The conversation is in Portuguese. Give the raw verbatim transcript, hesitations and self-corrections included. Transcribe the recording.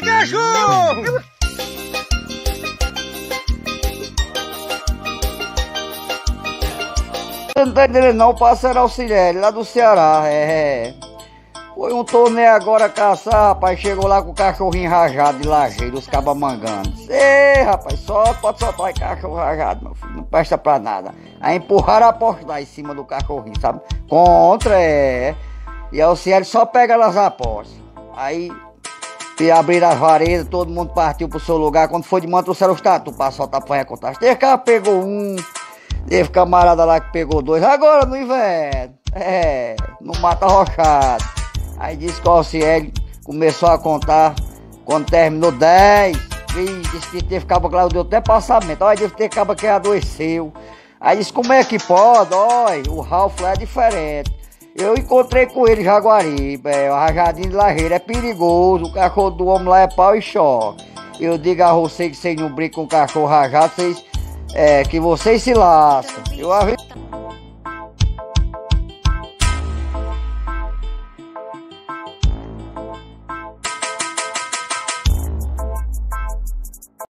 cachorro! Você não tá entendendo não, o parceiro Auxiliar, lá do Ceará, é... Foi um torneio agora caçar, rapaz, chegou lá com o cachorrinho rajado de lajeiro, os cabas mangando. Ei, rapaz, só pode soltar o cachorro rajado, meu filho, não presta pra nada. Aí empurraram a porta lá em cima do cachorrinho, sabe? Contra, é... E a Auxiliar só pega nas apostas. Aí... E abriram as varedas, todo mundo partiu pro seu lugar. Quando foi de manhã, trouxeram os tatu pra soltar pra recontar. Teve cara pegou um, teve camarada lá que pegou dois. Agora no inverno, é, no Mata Rochado. Aí disse que o Auxiliar começou a contar. Quando terminou dez, disse que teve cabo que lá, deu até passamento. Olha, deve ter cabo que adoeceu. Aí disse, como é que pode? Olha, o Ralph lá é diferente. Eu encontrei com ele em Jaguaribe, é, o rajadinho de lajeiro é perigoso, o cachorro do homem lá é pau e choque. Eu digo a vocês que vocês não brincam com o cachorro rajado, vocês, é, que vocês se lascam. Eu aviso.